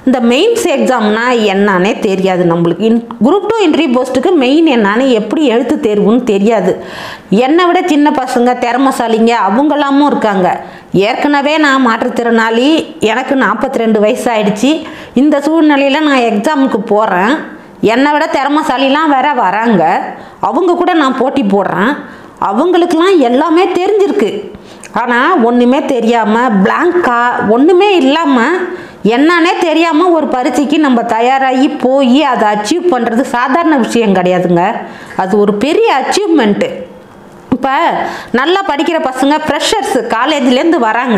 இந்த மெயின்ஸ் எக்ஸாம்னா என்னன்னே தெரியாது நம்மளுக்கு. குரூப் 2 இன்டர்வியூ போஸ்ட்டுக்கு மெயின் என்னன்னு எப்படி எழுத்து தேர்வுன்னு தெரியாது. என்னை விட சின்ன பசங்க திறமசாலிங்க அவங்களாமும் இருக்காங்க. ஏற்கனவே நான் மாற்றுத்திறனாளி, எனக்கு 42 வயசு ஆயிடுச்சு. இந்த சூழ்நிலையில் நான் எக்ஸாமுக்கு போகிறேன். என்னை விட திறமசாலிலாம் வேற வராங்க. அவங்க கூட நான் போட்டி போடுறேன். அவங்களுக்கெல்லாம் எல்லாமே தெரிஞ்சிருக்கு. ஆனால் ஒன்றுமே தெரியாமல் பிளாங்காக ஒன்றுமே இல்லாமல் என்னன்னே தெரியாமல் ஒரு பரீட்சைக்கு நம்ம தயாராகி போய் அதை அச்சீவ் பண்ணுறது சாதாரண விஷயம் கிடையாதுங்க. அது ஒரு பெரிய அச்சீவ்மெண்ட்டு. இப்போ நல்லா படிக்கிற பசங்க ஃப்ரெஷர்ஸு காலேஜ்லேருந்து வராங்க.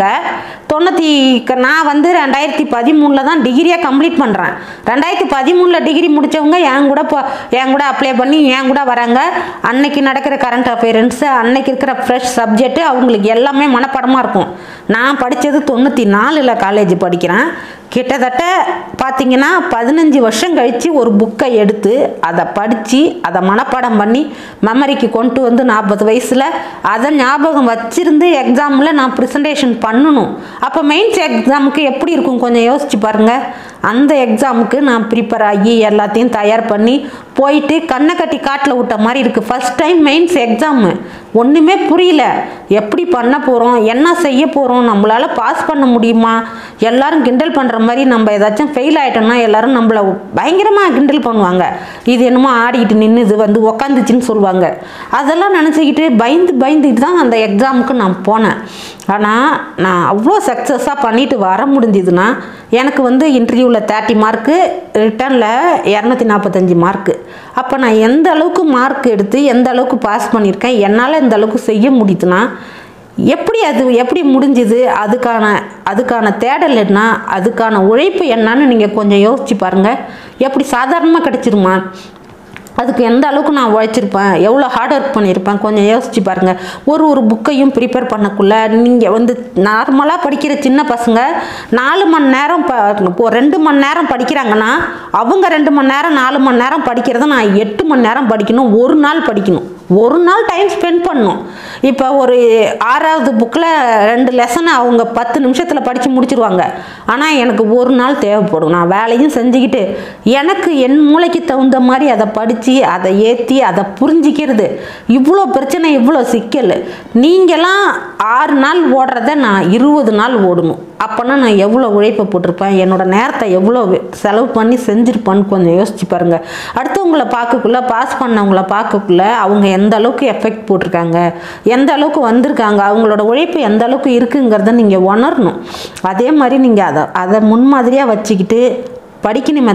நான் வந்து 2013 தான் டிகிரியை கம்ப்ளீட் பண்ணுறேன். 2013 டிகிரி முடித்தவங்க என் கூட அப்ளை பண்ணி என் கூட வராங்க. அன்னைக்கு நடக்கிற கரண்ட் அஃபேரன்ஸு, அன்னைக்கு இருக்கிற ஃப்ரெஷ் சப்ஜெக்ட்டு அவங்களுக்கு எல்லாமே மனப்பாடமாக இருக்கும். நான் படித்தது 94 காலேஜ் படிக்கிறேன். கிட்டத்தட்ட பார்த்தீங்கன்னா 15 வருஷம் கழித்து ஒரு புக்கை எடுத்து அதை படித்து அதை மனப்பாடம் பண்ணி மெமரிக்கு கொண்டு வந்து 40 வயசில் அதை ஞாபகம் வச்சிருந்து எக்ஸாமில் நான் ப்ரெசன்டேஷன் பண்ணணும். அப்போ மெயின்ஸ் எக்ஸாமுக்கு எப்படி இருக்கும் கொஞ்சம் யோசிச்சு பாருங்கள். அந்த எக்ஸாமுக்கு நான் ப்ரிப்பேர் ஆகி எல்லாத்தையும் தயார் பண்ணி போயிட்டு கண்ணை கட்டி காட்டில் விட்ட மாதிரி இருக்குது. ஃபஸ்ட் டைம் மெயின்ஸ் எக்ஸாமு ஒன்றுமே புரியல. எப்படி பண்ண போகிறோம், என்ன செய்ய போகிறோம், நம்மளால் பாஸ் பண்ண முடியுமா, எல்லோரும் கிண்டல் பண்ணுற மாதிரி நம்ம ஏதாச்சும் ஃபெயில் ஆகிட்டோம்னா எல்லோரும் நம்மளை பயங்கரமாக கிண்டல் பண்ணுவாங்க. இது என்னமோ ஆடிக்கிட்டு நின்று இது வந்து உக்காந்துச்சின்னு சொல்லுவாங்க. அதெல்லாம் நினச்சிக்கிட்டு பயந்துக்கிட்டு தான் அந்த எக்ஸாமுக்கு நான் போனேன். ஆனால் நான் அவ்வளோ சக்ஸஸாக பண்ணிட்டு வர முடிஞ்சுதுன்னா எனக்கு வந்து இன்டர்வியூவில் 30 மார்க்கு, ரிட்டனில் 245 மார்க்கு. அப்போ நான் எந்த அளவுக்கு மார்க் எடுத்து எந்த அளவுக்கு பாஸ் பண்ணியிருக்கேன், என்னால் எந்த அளவுக்கு செய்ய முடியுதுன்னா எப்படி முடிஞ்சுது, அதுக்கான தேடல் என்ன, அதுக்கான உழைப்பு என்னன்னு நீங்கள் கொஞ்சம் யோசிச்சு பாருங்கள். எப்படி சாதாரணமாக கிடச்சிருமா, அதுக்கு எந்த அளவுக்கு நான் உழைச்சிருப்பேன், எவ்வளோ ஹார்ட் ஒர்க் பண்ணியிருப்பேன் கொஞ்சம் யோசிச்சு பாருங்கள். ஒரு புக்கையும் ப்ரிப்பேர் பண்ணக்குள்ளே நீங்கள் வந்து நார்மலாக படிக்கிற சின்ன பசங்க 4 மணி நேரம் 2 மணி நேரம் படிக்கிறாங்கன்னா அவங்க 2 மணி நேரம் 4 மணி நேரம் படிக்கிறத நான் 8 மணி நேரம் படிக்கணும். ஒரு நாள் படிக்கணும், ஒரு நாள் டைம் ஸ்பெண்ட் பண்ணணும். இப்போ ஒரு 6வது புக்கில் 2 லெசனை அவங்க 10 நிமிஷத்தில் படித்து முடிச்சிருவாங்க. ஆனால் எனக்கு ஒரு நாள் தேவைப்படும். நான் வேலையும் செஞ்சுக்கிட்டு எனக்கு என் மூளைக்கு தகுந்த மாதிரி அதை படித்து அதை ஏற்றி அதை புரிஞ்சிக்கிறது இவ்வளோ பிரச்சனை, இவ்வளோ சிக்கல். நீங்களாம் 6 நாள் ஓடுறத நான் 20 நாள் ஓடணும். அப்போனா நான் எவ்வளோ உழைப்பை போட்டிருப்பேன், என்னோடய நேரத்தை எவ்வளோ செலவு பண்ணி செஞ்சுருப்பேன்னு கொஞ்சம் யோசிச்சு பாருங்கள். அடுத்தவங்களை பார்க்கக்குள்ள, பாஸ் பண்ணவங்கள பார்க்கக்குள்ள அவங்க எந்த அளவுக்கு எஃபெக்ட் போட்டிருக்காங்க, எந்த அளவுக்கு வந்திருக்காங்க, அவங்களோட உழைப்பு எந்த அளவுக்கு இருக்குங்கிறத நீங்கள் உணரணும். அதே மாதிரி நீங்கள் அதை முன்மாதிரியாக வச்சுக்கிட்டு படிக்கணும்.